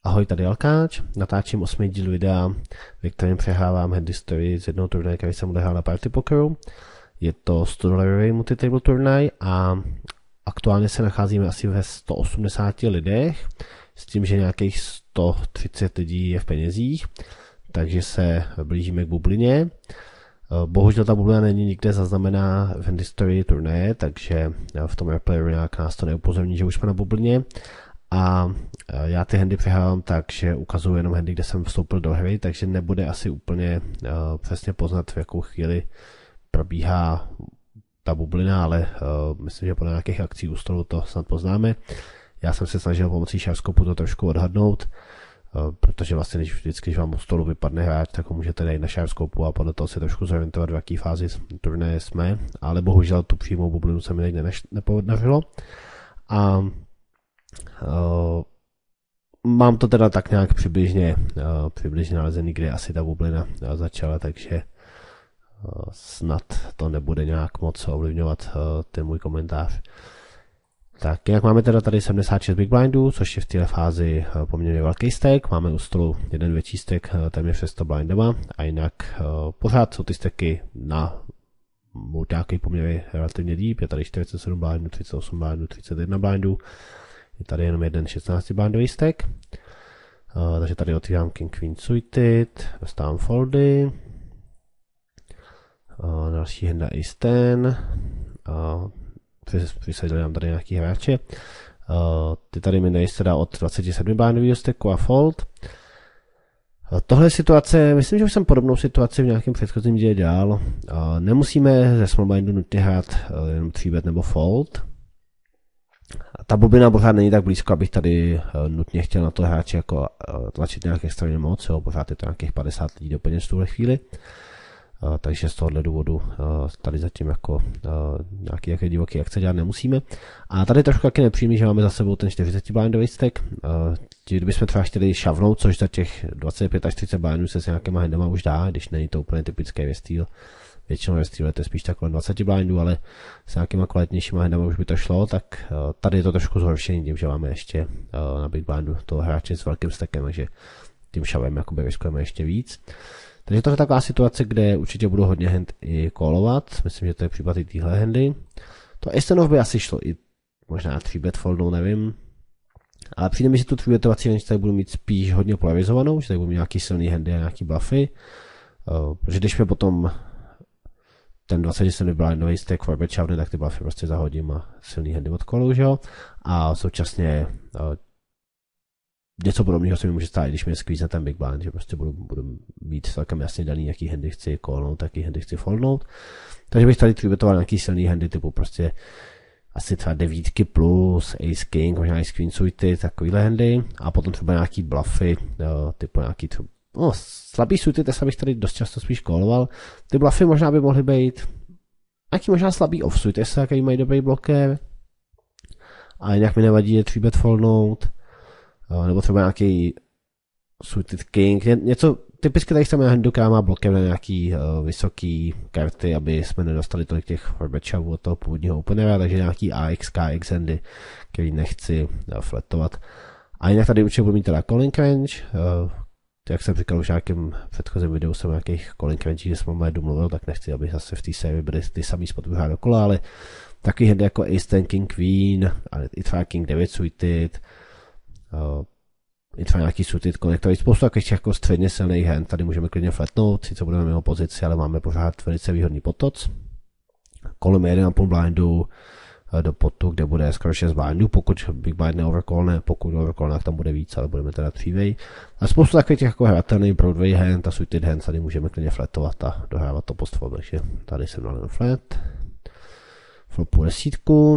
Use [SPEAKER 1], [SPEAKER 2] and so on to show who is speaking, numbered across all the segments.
[SPEAKER 1] Ahoj, tady Alkáč, natáčím 8. díl videa, ve kterém přehrávám hand history z jednoho turnaje, který jsem odehrál na Party Pokeru. Je to 100$ multitable turnaj a aktuálně se nacházíme asi ve 180 lidech, s tím, že nějakých 130 lidí je v penězích, takže se blížíme k bublině. Bohužel ta bublina není nikde zaznamená v hand history turnaje, takže v tom replayeru nějak nás to neupozorní, že už jsme na bublině. A já ty handy přehrávám tak, že ukazuju jenom handy, kde jsem vstoupil do hry, takže nebude asi úplně přesně poznat, v jakou chvíli probíhá ta bublina, ale myslím, že podle nějakých akcí u stolu to snad poznáme. Já jsem se snažil pomocí šárskopu to trošku odhadnout, protože vlastně když vám u stolu vypadne hráč, tak ho můžete najít na šárskopu a podle toho si trošku zorientovat, v jaký fázi turnaje jsme, ale bohužel tu přímou bublinu se mi někde nepodařilo. A mám to teda tak nějak přibližně nalezený, kde asi ta bublina začala, takže snad to nebude nějak moc ovlivňovat ten můj komentář. Tak, jinak máme teda tady 76 big blindů, což je v této fázi poměrně velký stack. Máme u stolu jeden větší stack, téměř 600 blindama, a jinak pořád jsou ty stacky na nějaký poměrně relativně deep. Je tady 47 blindů, 38 blindů, 31 blindů. Je tady jenom jeden 16 blindový stack. Takže tady otvírám King Queen Suited, dostávám foldy. Další henda Ace 10. Vysadili nám tady nějaký hráče. Ty tady mi nejste dá od 27 blindového stacku a fold. Tohle je situace, myslím, že už jsem podobnou situaci v nějakém předchozím díle dělal. Nemusíme ze small blindu nutně hrát jenom 3bet nebo fold. Ta bublina pořád není tak blízko, abych tady nutně chtěl na to hráči jako tlačit nějak extrémně moc, jo, pořád je to nějakých 50 lidí do peněz v tuhle chvíli. Takže z tohohle důvodu tady zatím jako nějaký divoký akce dělat nemusíme. A tady trošku taky nepříjemný, že máme za sebou ten 40 blindový stack. Kdybychom třeba chtěli šavnout, což za těch 25 až 30 blindů se s nějakýma handama už dá, když není to úplně typické Westeel. Většinou Westeel to je spíš tak kolem 20 blindů, ale s nějakýma kvalitnějšíma handama už by to šlo, tak tady je to trošku zhoršení tím, že máme ještě na big blindu toho hráče s velkým stackem, takže tím šavem jakoby riskujeme ještě víc. Takže to je taková situace, kde určitě budu hodně hand i callovat. Myslím, že to je případ i téhle handy. To Ace by asi šlo i možná 3bet foldou, nevím. Ale přijde mi, že tu 3betovací range tady budu mít spíš hodně polarizovanou, že tady budu mít nějaký silný handy a nějaký bluffy. Protože když mi potom ten 27 blindový stack 4bet šavne, tak ty bluffy prostě zahodím a silný handy odkolou, že jo. A současně něco podobného se mi může stát, když mi squeeze ten big blind, že prostě budu mít celkem jasně daný, jaký handy chci callnout, jaký handy chci foldnout. Takže bych tady tribetoval nějaký silný handy typu prostě asi třeba 9 plus, ace king, možná ace queen suited, takovýhle handy. A potom třeba nějaký bluffy, typu nějaký slabý suited, já bych tady dost často spíš calloval. Ty bluffy možná by mohly být nějaký možná slabý offsuit, jestli jaký mají dobrý bloker. A jinak mi nevadí je 3bet foldnout. Nebo třeba nějaký suited king, něco typicky tady chceme handu, která má blokem na nějaký vysoký karty, aby jsme nedostali tolik těch forbet shovů od toho původního openera, takže nějaký AX, KX handy, který nechci flatovat. A jinak tady určitě budu mít teda calling range, jak jsem říkal už v nějakém předchozím videu jsem nějakých calling range, že jsme máme domluvil, tak nechci, aby zase v té sérii byly ty samý spoty pořád dokola, ale takový handy jako Ace 10, King Queen, i třeba King 9 suited, i třeba nějaký suited konektory, spoustu takových jako středně silných hand, tady můžeme klidně flatnout, sice budeme mimo pozici, ale máme pořád velice výhodný potoc. Kolem 1,5 blindu do potu, kde bude skoro 6 blindů, pokud big blind neovercallne, pokud overcallne, tak tam bude víc, ale budeme teda 3way. A spoustu takových těch jako hratelných Broadway hand a suited hand, tady můžeme klidně flatovat a dohrávat to post-flop, takže tady jsem dal flat. Flopu 10.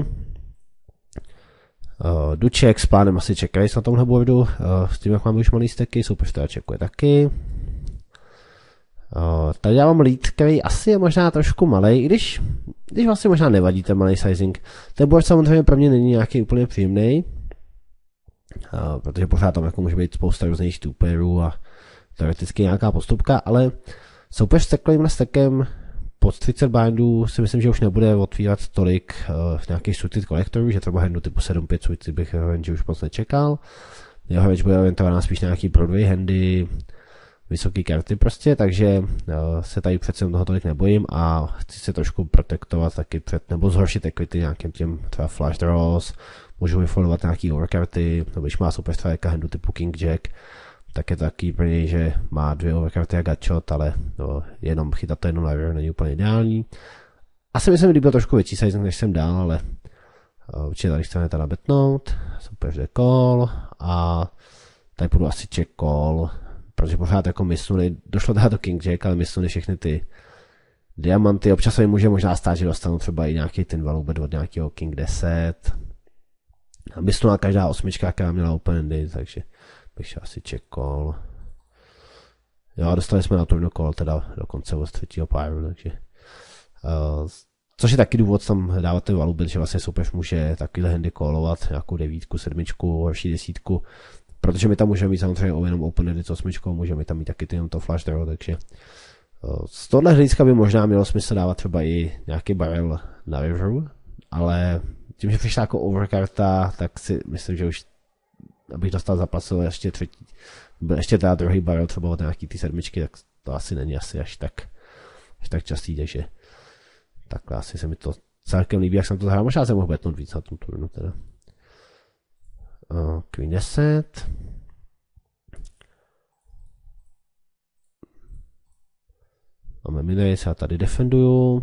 [SPEAKER 1] Duček s plánem asi čekají na tomhle boardu, s tím jak máme už malý stacky, soupeř teda čekuje taky. Tady já mám lead, který asi je možná trošku malej, i když vlastně možná nevadí ten malý sizing. Ten board samozřejmě pro mě není nějaký úplně příjemný, protože pořád tam jako může být spousta různých stůperů a teoreticky nějaká postupka, ale soupeř s takovýmhle stackem pod 30 blindů si myslím, že už nebude otvírat tolik nějakých suited konektorů, že třeba handu typu 7-5 suited bych range už moc nečekal. jeho hráč bude orientovaná spíš na nějaký Broadway handy, vysoké karty prostě, takže se tady přece toho tolik nebojím a chci se trošku protektovat taky nebo zhoršit equity nějakým těm třeba flash draws, můžu vyfoldovat nějaký overkarty, nebo když má soupeř třeba handu typu King Jack, tak je to taky pro něj, že má 2 overkarty a gutshot, ale jenom chytat to jenom na river není úplně ideální. Asi myslím, že byl trošku větší sizing, než jsem dal, ale určitě tady chceme teda betnout, soupeř jde call a tady půjdu asi check call, protože pořád jako myslu, došlo teda do King Jack, ale myslu všechny ty diamanty, občas se mi může možná stát, že dostanu třeba i nějaký ten value od nějakého King 10. A myslu na každá osmička, která měla open endy, takže bych šel asi check call. Jo, dostali jsme na turno call teda dokonce od 3. páru, takže což je taky důvod tam dávat ten value, že vlastně soupeř může takovýhle handy callovat, nějakou 9, 7, horší 10, protože my tam můžeme mít samozřejmě jenom open endy s 8, můžeme tam mít taky jenom to flash draw, takže z tohle hlediska by možná mělo smysl dávat třeba i nějaký barrel na riveru, ale tím, že přišla jako overkarta, tak si myslím, že už abych dostal zaplatil ještě teda druhý barrel třeba od nějaký ty 7, tak to asi není asi až tak častý, takže takhle asi se mi to celkem líbí, jak jsem to zahrál, možná jsem mohl betnout víc na tom turnu teda. Queen 10. Máme minrace, já tady defenduju.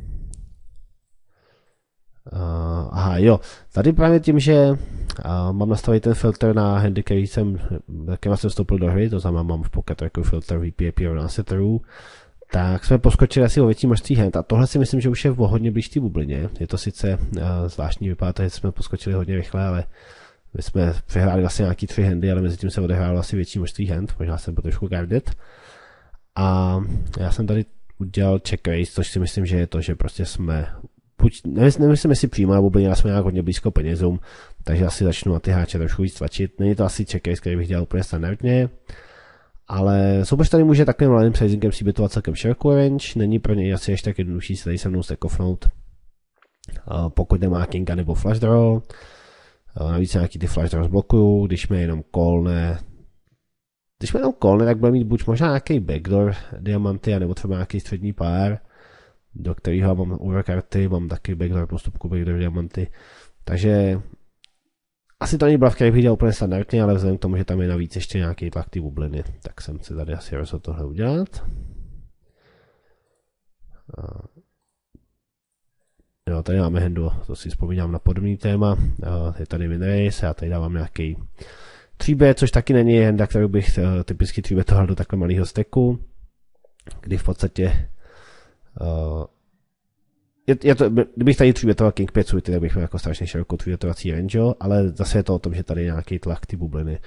[SPEAKER 1] Aha, jo, tady právě tím, že mám nastavit ten filtr na handy, který jsem vstoupil do hry, to znamená mám v pocket jako filtr VPAP rovná se true, tak jsme poskočili asi o větší množství hand a tohle si myslím, že už je hodně blíž té bublině. Je to sice zvláštní, vypadá to, že jsme poskočili hodně rychle, ale my jsme přehráli vlastně nějaký 3 handy, ale mezi tím se odehrálo asi větší množství hand, možná jsem byl trošku guarded. A já jsem tady udělal check raise, což si myslím, že je to, že prostě jsme nemyslím, jestli přímo na bublině, ale jsme nějak hodně blízko penězům, takže asi začnu na ty hráče trošku víc tlačit. Není to asi check raise, který bych dělal úplně standardně, ale soupeř tady může takovým mladým sizingem si bytovat celkem širokou range, není pro něj asi ještě tak jednodušší se tady se mnou stackofnout, pokud nemá kinga nebo flash draw. Navíc nějaký ty flash draws blokuju, když mě jenom callne, tak bude mít buď možná nějaký backdoor diamanty, nebo třeba nějaký střední pár, do kterého mám overkarty, mám taky backdoor postupku, backdoor diamanty, takže asi to není bluff, který bych dělal úplně standardně, ale vzhledem k tomu, že tam je navíc ještě nějaký tlak ty bubliny, tak jsem si tady asi rozhodl tohle udělat. Jo, tady máme handu, to si vzpomínám na podobný téma, je tady winrace, já tady dávám nějaký 3B, což taky není handa, kterou bych typicky 3betoval do takhle malého steku, kdy v podstatě kdybych tady 3betoval King 5 suity, tak bych měl jako strašně širokou 3betovací range, ale zase je to o tom, že tady je nějaký tlak ty bubliny.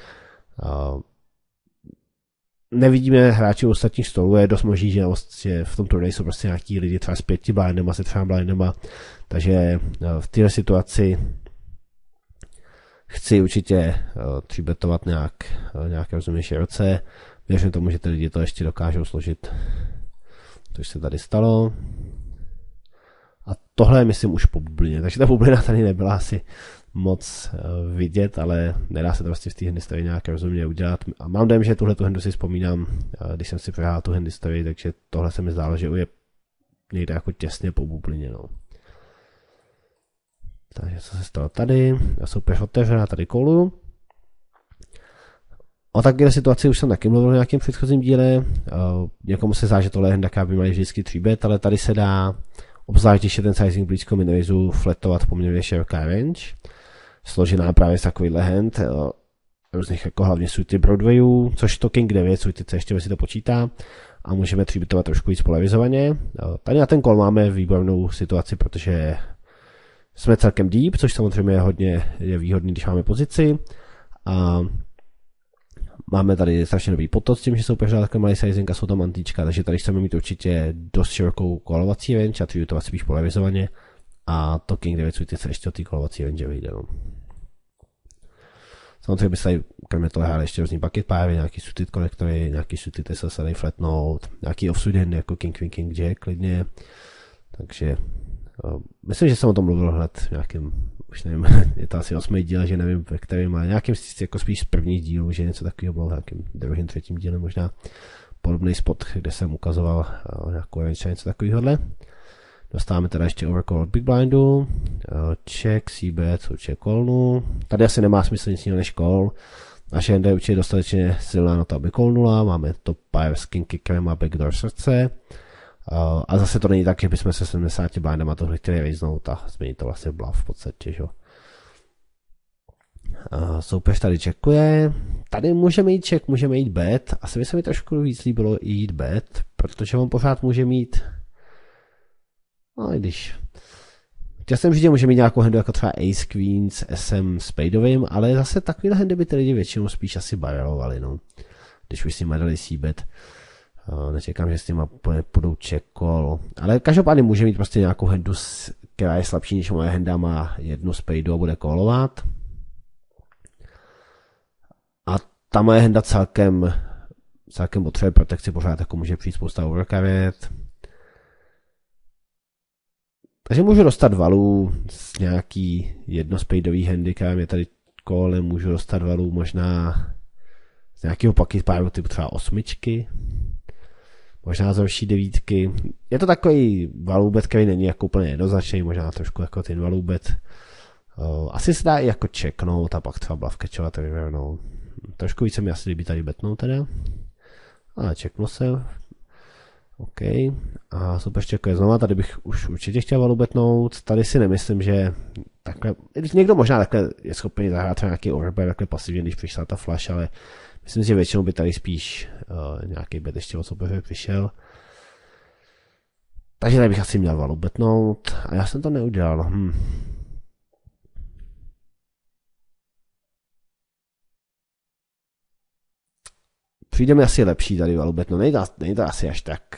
[SPEAKER 1] Nevidíme hráči ostatních stolů, je dost možný, že v tom turnaji jsou prostě nějaký lidi třeba s 5 blindema, se třeba blindema, takže v této situaci chci určitě 3betovat nějaké rozumně široce. Věřím tomu, že ty lidi to ještě dokážou složit, což se tady stalo. A tohle je myslím už po bublině, takže ta bublina tady nebyla asi moc vidět, ale nedá se to vlastně v té handystory nějak rozumně udělat. A mám dojem, že tuhle handu si vzpomínám, když jsem si přehrál tu handystory, takže tohle se mi zdálo, že je někde jako těsně po bublině. No. Takže co se stalo tady? Já soupeř otevřená, tady koluju. O takové situaci už jsem taky mluvil v nějakém předchozím díle. Někomu se zdá, že tohle je handa, která by měla vždycky 3bet, ale tady se dá, obzvlášť když je ten sizing blízko minorizu, flatovat poměrně široká range. Složená právě z takovýhle hand, různých jako hlavně suity Broadwayů, což to King 9, suity C ještě si to počítá. A můžeme 3betovat trošku víc polarizovaně. Tady na ten call máme výbornou situaci, protože jsme celkem deep, což samozřejmě je výhodný, když máme pozici. A máme tady strašně nový potok s tím, že jsou pořád takové malý sizing a jsou tam antička, takže tady chceme mít určitě dost širokou kolovací range a 3betovat spíš polarizovaně. A to King 9 suity se ještě od té kolovací range vyjde. No. Samozřejmě by se tady kromě toho hráli ještě různý bucket páry, nějaký suited konektory, nějaký suited se dají flatnout, nějaký offsuit handy jako King Queen, King Jack klidně. Takže Myslím, že jsem o tom mluvil hned v nějakým, už nevím, je to asi 8. díl, že nevím, ve kterém, ale nějakým jako spíš z prvních dílů, že něco takového bylo v nějakým 2., 3. díle možná podobný spot, kde jsem ukazoval nějakou range, něco takovýhodle. Dostáváme teda ještě overcall od Big Blindu, check, c-bet, určitě callnu. Tady asi nemá smysl nic jiného než call. Naše hand je určitě dostatečně silná na to, aby callnula. Máme top pair s king kickerem a backdoor srdce. A zase to není tak, že bychom se 70 blindama tohle chtěli rejznout a změnit to vlastně bluff v podstatě, že? Soupeř tady checkuje. Tady můžeme jít check, můžeme jít bet. Asi by se mi trošku víc líbilo jít bet, protože on pořád může mít. No i když. Já jsem vždy může mít nějakou handu jako třeba Ace Queens, SM Spadeovým, ale zase takovýhle handy by ty lidi většinou spíš asi barrelovali, no. Když už si nimi dali c-bet. Nečekám, že s těma půjdou check call. Ale každopádně může mít prostě nějakou handu, která je slabší než moje handa, má jednu spadu a bude callovat. A ta moje handa celkem potřebuje protekci, pořád jako může přijít spousta overcarried. Takže můžu dostat valů z nějaký jednospadeový handy, která mě tady kole, můžu dostat valů možná z nějakého pocket páru typu třeba 8, možná z horší 9. Je to takový valůbet, který není jako úplně jednoznačný, možná trošku jako ten valůbet. Asi se dá i jako checknout a pak třeba bluff catchovat, no. Trošku více mi asi líbí tady betnout teda. Ale checknu se. OK. A super checkuje znova, tady bych už určitě chtěl valubetnout. Tady si nemyslím, že takhle, někdo možná takhle je schopný zahrát nějaký overbet, takhle pasivně, když přišla ta flash, ale myslím si, že většinou by tady spíš nějaký bet ještě od soupeře přišel. Takže tady bych asi měl valubetnout a já jsem to neudělal. Přijde mi asi lepší tady valubet, no není to asi až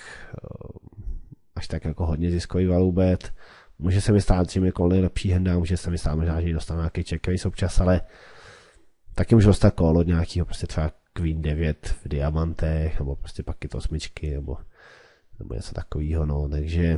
[SPEAKER 1] tak jako hodně ziskový valubet. Může se mi stát, že mi kolej lepší henda, může se mi stát možná, že dostanu nějaký checkový občas, ale taky můžu dostat kolo od nějakého prostě třeba Queen 9 v diamantech, nebo prostě paky to 8, nebo něco takového, no, takže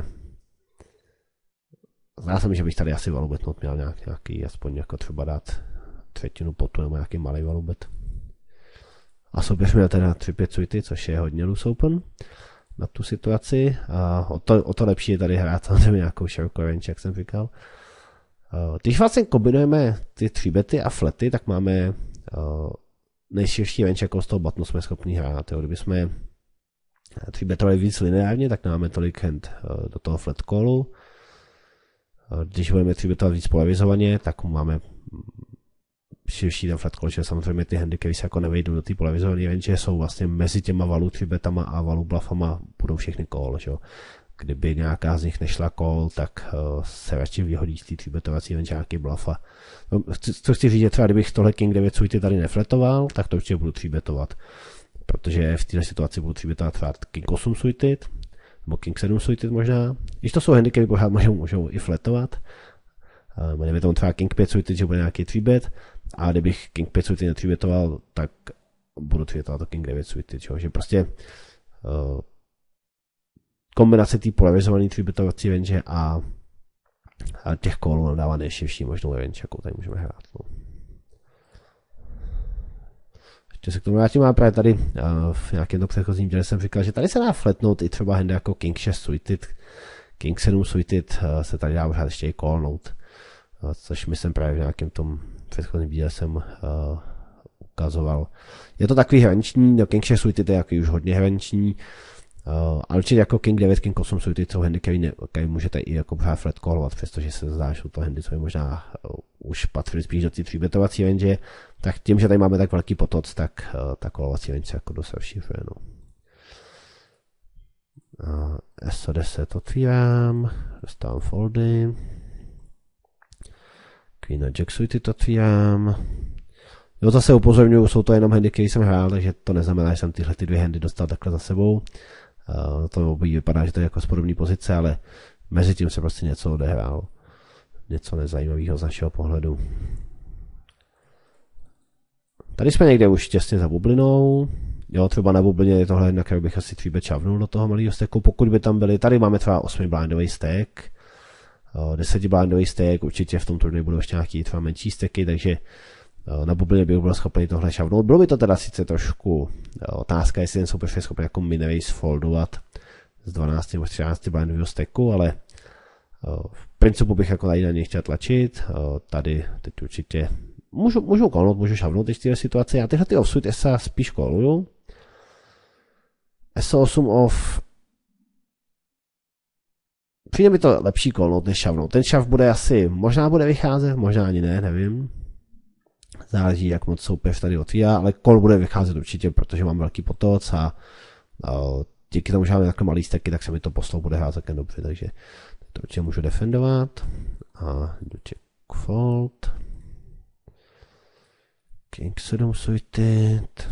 [SPEAKER 1] zdá se mi, že bych tady asi valubetnout měl nějaký, aspoň jako třeba dát 1/3 potu, nebo nějaký malý valubet. A soupeř měl teda 3-5 suity, což je hodně loose open na tu situaci. A o to lepší je tady hrát samozřejmě nějakou širokou range, jak jsem říkal. Když vlastně kombinujeme ty 3-bety a flaty, tak máme nejširší range, jako z toho butonu jsme schopni hrát. Jo. Kdyby jsme 3-betovali víc lineárně, tak máme tolik hand do toho flat callu. Když budeme 3-betovat víc polarizovaně, tak máme širší ten flat call, že samozřejmě ty handy, které se jako nevejdou do té polarizované range, jsou vlastně mezi těma valů 3-betama a valů bluffama budou všechny call, že jo. Kdyby nějaká z nich nešla call, tak se radši vyhodí z té 3-betovací range nějaký bluff. No, co chci říct, že třeba kdybych tohle King 9 suity tady nefletoval, tak to určitě budu 3-betovat. Protože v této situaci budu 3-betovat třeba King 8 suited, nebo King 7 suited možná. Když to jsou handy, které pořád můžou i fletovat. Kdyby tomu třeba King 5 suited, že bude nějaký 3-bet, a kdybych King 5 suited ne-3-betoval, tak budu 3-betovat to King 9 suited, že prostě kombinace té polarizované 3-betovací range a těch callů nám dává nejširší možnou range, jakou tady můžeme hrát. No. Ještě se k tomu vrátím, a právě tady v nějakém to předchozím díle jsem říkal, že tady se dá fletnout i třeba handy jako King 6 suited, King 7 suited se tady dá pořád ještě i callnout, což myslím právě v nějakém tom předchozím díle jsem ukazoval. Je to takový hranční, no King 6 suited je jaký už hodně hranční, ale určitě jako King 9, King 8 suited jsou handy, které můžete i jako pořád flat callovat, přestože se zdá, že jsou to handy, co je možná už patří spíš do té 3-betovací range, tak tím, že tady máme tak velký potoc, tak ta callovací range se jako dost rozšiřuje. No. SO10 otvírám, dostávám foldy. Queen a Jack suited otvírám. Jo, zase upozorňuji, jsou to jenom handy, které jsem hrál, takže to neznamená, že jsem tyhle ty dvě handy dostal takhle za sebou. To vypadá, že to je jako z podobné pozice, ale mezi tím se prostě něco odehrálo. Něco nezajímavého z našeho pohledu. Tady jsme někde už těsně za bublinou. Jo, třeba na bublině je tohle, na kterou bych asi 3-bet čavnul do toho malého stacku, pokud by tam byly. Tady máme třeba 8 blindový stack. 10blindový stack, určitě v tom turnaji budou ještě nějaký třeba menší stacky, takže na bublině bych byl schopný tohle šavnout. Bylo by to teda sice trošku otázka, jestli ten soupeř je schopný jako minrace foldovat z 12 nebo 13 blindového stacku, ale v principu bych jako tady na něj chtěl tlačit. Tady teď určitě můžu kolnout, můžu šavnout teď v této situaci. Já tyhle ty offsuit SA spíš koluju. SO8 off. Přijde mi to lepší kolnout než šavnout. Ten šav bude asi, možná bude vycházet, možná ani ne, nevím. Záleží, jak moc soupeř tady otvírá, ale kol bude vycházet určitě, protože mám velký potoc a díky tomu, že máme takhle malý stacky, tak se mi to poslou bude hrát také dobře, takže to určitě můžu defendovat. A check fold. King 7 suited.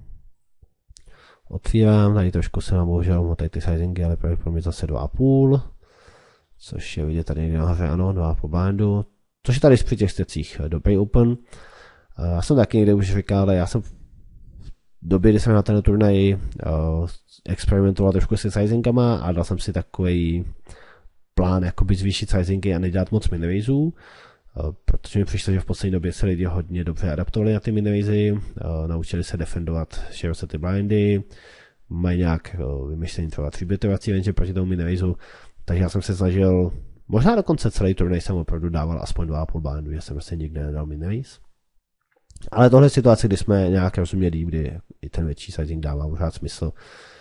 [SPEAKER 1] Otvírám, tady trošku se mám bohužel motají ty sizingy, ale pravděpodobně zase 2,5. Což je vidět tady někde nahoře, ano, 2,5 blindu. Což je tady při těch stecích dobrý open. Já jsem taky někde už říkal, ale já jsem v době, kdy jsem na ten turnaj experimentoval trošku se sizingama a dal jsem si takový plán jakoby zvýšit sizingy a nedělat moc minraisů, protože mi přišlo, že v poslední době se lidi hodně dobře adaptovali na ty minraisy, naučili se defendovat široce ty blindy, mají nějak vymyšlený třeba 3-bitovací range proti tomu minraisu, takže já jsem se snažil, možná dokonce celý turnaj jsem opravdu dával aspoň 2,5 blindu, že jsem prostě nikde nedal minraise. Ale tohle je situace, kdy jsme nějak rozuměli, kdy i ten větší sizing dává pořád smysl.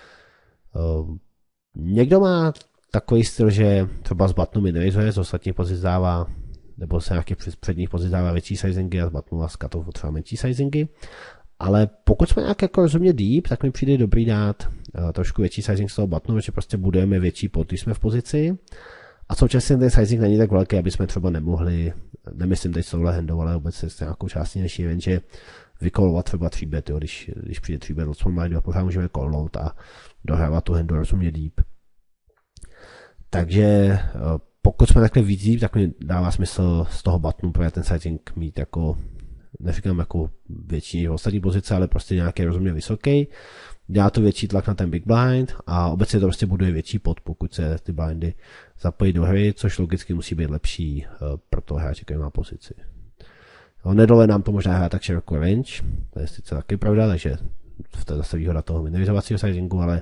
[SPEAKER 1] Někdo má takový styl, že třeba z butnu minraizuje, z ostatních pozic dává, nebo se nějakých předních pozic dává větší sizingy a z butnu a z cutoff třeba menší sizingy. Ale pokud jsme nějak jako rozumně deep, tak mi přijde dobrý dát trošku větší sizing z toho butnu, že prostě budujeme větší pot, když jsme v pozici. A současně ten sizing není tak velký, aby jsme třeba nemohli, nemyslím teď s touhle handou, ale vůbec s nějakou částí naší range, vykolovat třeba 3bet, když přijde 3bet od small blindu a pořád můžeme kolnout a dohrávat tu handu rozumně deep. Takže pokud jsme takhle víc deep, tak mi dává smysl z toho buttonu pro ten sizing mít jako, neříkám jako větší ostatní pozice, ale prostě nějaký rozumně vysoký. Dělá to větší tlak na ten big blind a obecně to prostě buduje větší pot, pokud se ty blindy zapojí do hry, což logicky musí být lepší pro toho hráče, který má pozici. Nedole nám to možná hrát tak širokou range, to je sice taky pravda, takže to je zase výhoda toho minimizovacího sizingu, ale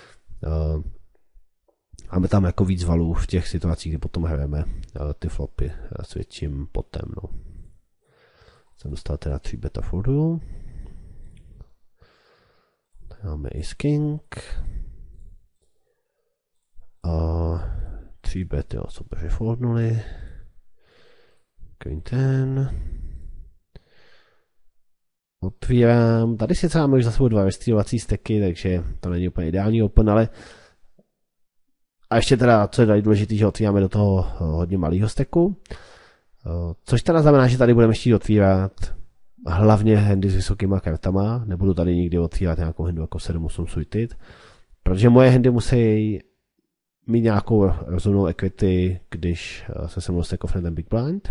[SPEAKER 1] máme tam jako víc valů v těch situacích, kdy potom hrajeme ty flopy s větším potem. No. Jsem dostal teda 3 beta fordu. Máme Ace King. A 3 bet, jo, super, že foldnuli. Queen 10. Otvírám. Tady sice máme už za sebou 2 restreamovací stacky, takže to není úplně ideální open, ale a ještě teda, co je tady důležité, že otvíráme do toho hodně malého stacku. Což teda znamená, že tady budeme chtít otvírat hlavně handy s vysokýma kartama. Nebudu tady nikdy otvírat nějakou handu jako 7-8 suited, protože moje handy musí mít nějakou rozumnou equity, když se mnou stackofne ten big blind.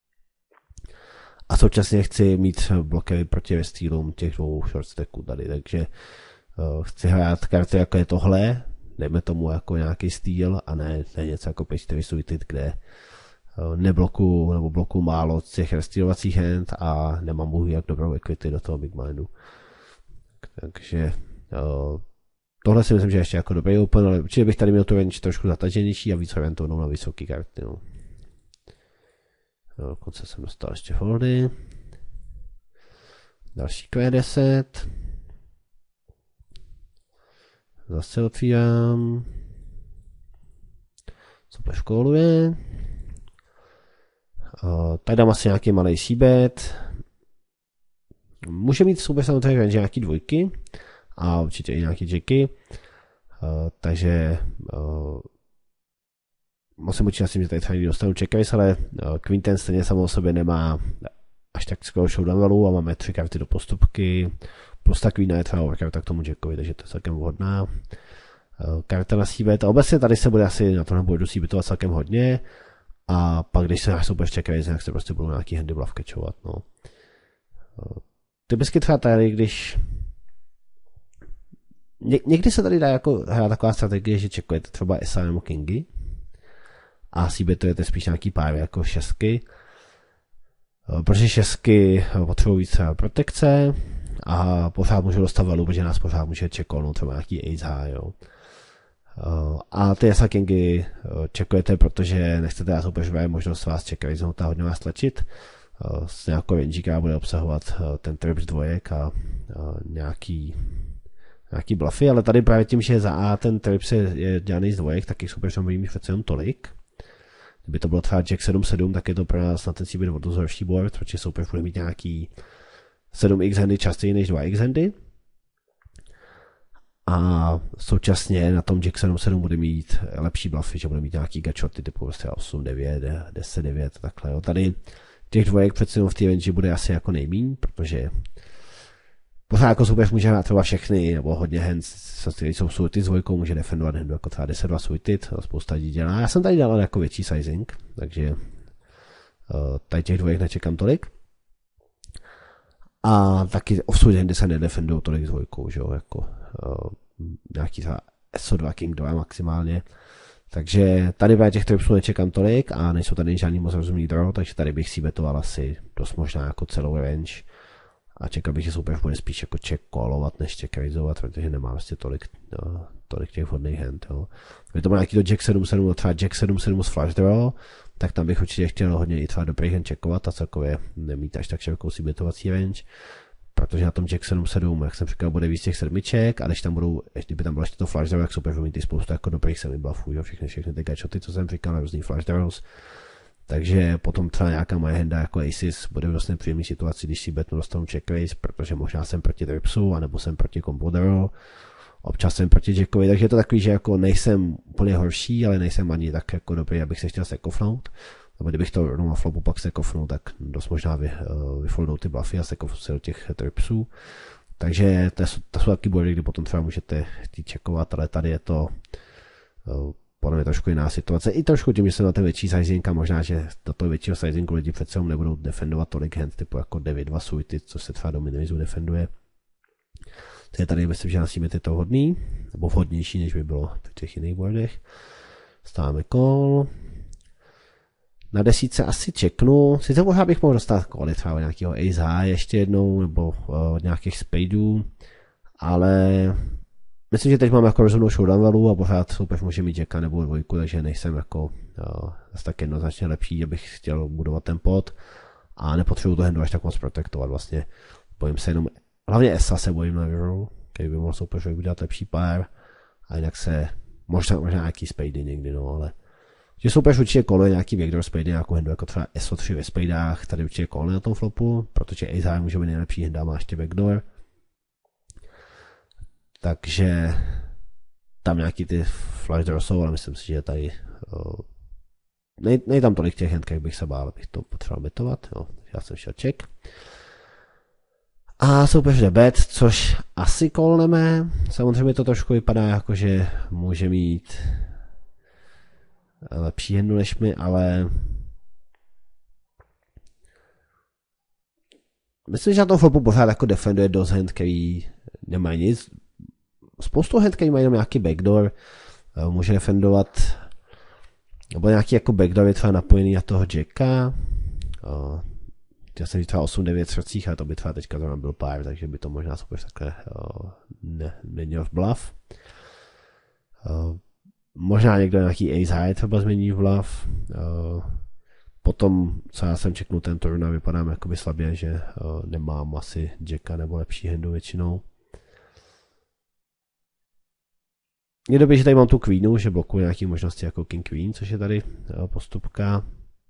[SPEAKER 1] A současně chci mít blokery proti restýlům těch 2 short stacků tady, takže chci hrát karty jako je tohle, dejme tomu jako nějaký styl a ne něco jako 5-4 suited, kde neblokuju nebo blokuju málo z těch restýlovacích hand a nemám bohu jak dobrou equity do toho big blindu. Takže tohle si myslím, že ještě jako dobrý open, ale určitě bych tady měl tu range trošku zataženější a víc orientovanou na vysoké karty. No. Dokonce jsem dostal ještě foldy. Další Q10. Zase otvírám. Super školuje. Tady dám asi nějaký malý c-bet. Může mít super samozřejmě range nějaký dvojky a určitě i nějaký jacky. Takže musím počítat s tím, že tady třeba někdy dostanu check-raise, ale Queen 10 stejně samo o sobě nemá až tak skoro showdown value a máme 3 karty do postupky, plus ta Queen je třeba karta k tomu jackovi, takže to je celkem vhodná karta na c-bet. A obecně tady se bude asi na tomhle boardu c-betovat celkem hodně a pak když se super check-raise, tak se prostě budou nějaký handy bluff catchovat. No. Typicky třeba tady, když někdy se tady dá jako hrát taková strategie, že checkujete třeba SA nebo kingy a cbetujete spíš nějaký pár jako šestky, protože šestky potřebují víc protekce a pořád můžu dostat value, protože nás pořád může čekolnout třeba nějaký ace high, jo. A ty SL Kingy čekujete, protože nechcete dát úplně možnost vás čekat, a hodně vás tlačit s nějakou range, která bude obsahovat ten trips dvojek a nějaký bluffy, ale tady právě tím, že za A ten trips je dělaný z dvojek, tak jich super může mít přece jenom tolik. Kdyby to bylo třeba Jack 7-7, tak je to pro nás na ten CB o dost horší board, protože soupeř bude mít nějaký 7x handy častěji než 2x handy. A současně na tom Jack 7-7 bude mít lepší bluffy, že bude mít nějaký gachoty typu 8-9, 10-9 takhle. Jo. Tady těch dvojek přece v té range bude asi jako nejmíň, protože pořád jako soupeř může hrát třeba všechny, nebo hodně hands, které jsou suited s dvojkou, může defendovat handu jako třeba 10-2 suited, spousta lidí dělá. Já jsem tady dělal jako větší sizing, takže tady těch dvojek nečekám tolik. A taky offsuit handy se nedefendují tolik s dvojkou, že jo, jako nějaký třeba SO2 King 2 maximálně. Takže tady bij těch tripsů nečekám tolik a nejsou tady žádný moc rozumný draw, takže tady bych si betoval asi dost možná jako celou range. A čekal bych, že soupeř bude spíš jako check callovat, než check raisovat, protože nemá vlastně tolik těch vhodných hand. Jo. Kdyby to byl nějaký to Jack 7-7, třeba Jack 7-7 s flash draw, tak tam bych určitě chtěl hodně i třeba dobrý hand checkovat a celkově nemít až tak širokou si betovací range, protože na tom Jack 7-7, jak jsem říkal, bude víc těch sedmiček a když tam budou, kdyby tam bylo ještě to flash draw, tak soupeř bude mít i spoustu jako dobrých semibluffů, jo, všechny ty gachoty, co jsem říkal, na různý flash draws. Takže potom třeba nějaká moje handa jako Aces bude v dost nepříjemný situaci, když si betnu dostanu check raise, protože možná jsem proti tripsu, anebo jsem proti combo draw, občas jsem proti jackovi, takže je to takový, že jako nejsem úplně horší, ale nejsem ani tak jako dobrý, abych se chtěl sekofnout. Nebo kdybych to rovnou na flopu pak sekofnul, tak dost možná vyfoldou ty bluffy a sekofnu se do těch tripsů. Takže to jsou taky boardy, kdy potom třeba můžete chtít checkovat, ale tady je to podle mě trošku jiná situace. I trošku tím, že jsem na ten větší sizing a možná, že do toho většího sizingu lidi přece nebudou defendovat tolik hand typu jako 9-2 suited, co se třeba do minimizu defenduje. Takže tady myslím, že na tím je to hodný, nebo vhodnější, než by bylo v těch jiných boardech. Stáváme call. Na desítce asi checknu. Sice možná bych mohl dostat call třeba nějakého ace high ještě jednou, nebo od nějakých spadeů, ale myslím, že teď mám jako rozumnou showdown value a pořád soupeř může mít jacka nebo dvojku, takže nejsem jako tak jednoznačně lepší, abych chtěl budovat ten pot a nepotřebuji to handu až tak moc protektovat vlastně. Bojím se jenom, hlavně Esa se bojím na riveru, který by mohl soupeř udělat lepší pár a jinak se, možná nějaký spady někdy, no, ale že soupeř určitě koluje nějaký backdoor spady, nějakou handu jako třeba SO3 ve spadách, tady určitě koluje na tom flopu, protože ace high může být nejlepší handa, má ještě backdoor. Takže tam nějaký ty flash draw jsou, ale myslím si, že tady nej tam tolik těch hand, jak bych se bál, abych to potřeboval betovat. Jo. Já jsem šel check. A soupeř jde bet, což asi callneme. Samozřejmě to trošku vypadá jako, že může mít lepší handu než my, ale myslím, že na tom flopu pořád jako defenduje dost hand, který nemají nic. Spoustu hand, který mají jenom nějaký backdoor, může defendovat, nebo nějaký jako backdoor je třeba napojený na toho jacka. Já jsem třeba 8-9 srdcích, ale to by třeba teďka zrovna byl pár, takže by to možná super takhle neměl v bluff. Možná někdo nějaký ace high třeba změní v bluff. Potom, co já jsem čeknul ten turn a vypadám jakoby slabě, že nemám asi jacka nebo lepší handu většinou. Je dobré, že tady mám tu queenu, že blokuje nějaké možnosti jako king queen, což je tady postupka.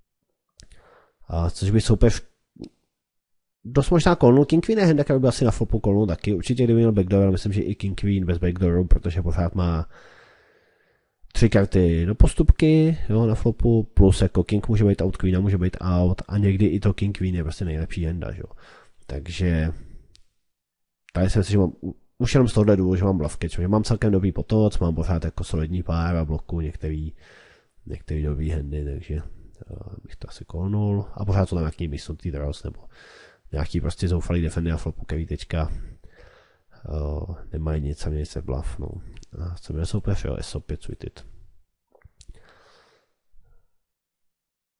[SPEAKER 1] Což by soupeř dost možná kolnul. King queen je handa, který by asi na flopu kolnul taky. Určitě kdyby měl backdoor, ale myslím, že i king queen bez backdooru, protože pořád má 3 karty do postupky, jo, na flopu, plus jako king může být out, queena může být out a někdy i to king queen je prostě nejlepší handa, jo. Takže tady si myslím, že mám už jenom z tohohle důvodu, že mám bluff catch, že mám celkem dobrý potoc, mám pořád jako solidní pár a bloku některý dobrý handy, takže bych to asi callnul. A pořád jsou tam nějaký missnutý draws, nebo nějaký prostě zoufalý defendy a flopu, který teďka nemají nic a měli se bluff, no. A co bude soupeř, jo, SO5 suited.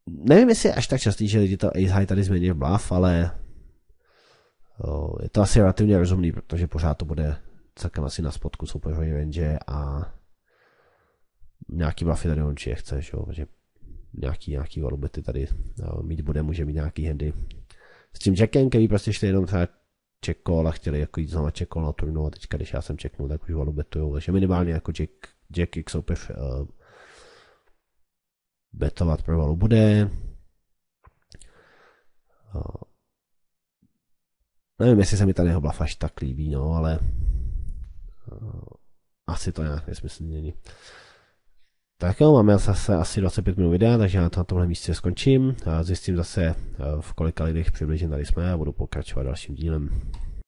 [SPEAKER 1] nevím, jestli je až tak častý, že lidi to Ace High tady změní v bluff, ale je to asi relativně rozumný, protože pořád to bude celkem asi na spodku soupeřový range a nějaký bluffy tady určitě chceš, jo, protože nějaký valubety tady mít bude, může mít nějaký handy. S tím jackem, který prostě šli jenom třeba check call a chtěli jako jít znova check call na turnu a teďka, když já jsem checknul, tak už valubetujou, takže minimálně jako jack jak soupeř betovat pro valu bude. Nevím, jestli se mi tady jeho bluff až tak líbí, no, ale asi to nějak nesmyslný není. Tak jo, máme zase asi 25 minut videa, takže já na tomhle místě skončím. Zjistím zase, v kolika lidech přibližně tady jsme a budu pokračovat dalším dílem.